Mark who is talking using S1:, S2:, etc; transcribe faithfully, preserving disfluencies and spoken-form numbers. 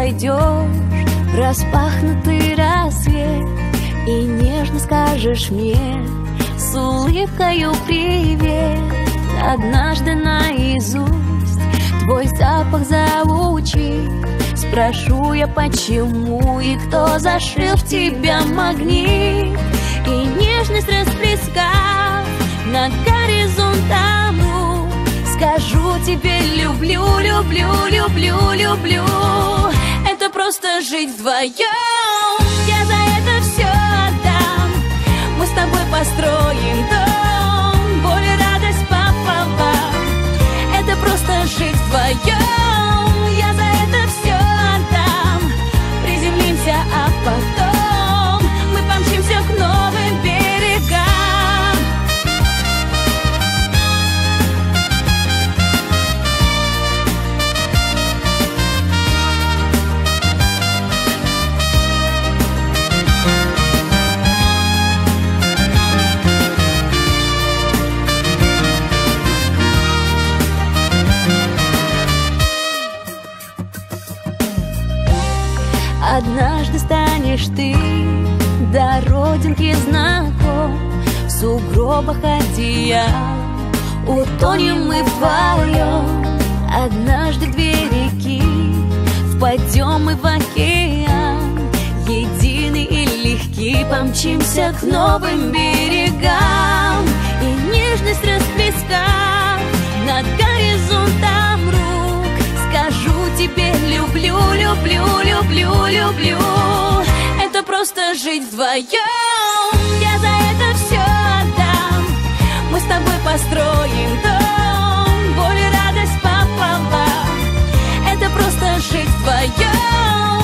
S1: войдешь в распахнутый рассвет и нежно скажешь мне с улыбкою привет. Однажды наизусть твой запах заучи, спрошу я, почему и кто зашил в тебя магнит. И нежность расплескав над горизонтом рук, скажу тебе люблю, люблю, люблю, люблю. Это просто жить вдвоем, я за это все отдам. Мы с тобой построим дом, боль и радость пополам. Это просто жить вдвоем, я за это все отдам. Приземлимся, а потом мы помчимся к новым берегам. Однажды станешь ты до родинки знаком, в сугробах одеял утонем мы вдвоем. Однажды две реки впадем мы в океан, единый и легкий помчимся к новым берегам. И нежность расплескав над горизонтом рук, скажу тебе люблю, люблю, люблю, люблю. Это просто жить вдвоем, я за это все отдам. Мы с тобой построим дом, боль и радость пополам. Это просто жить вдвоем,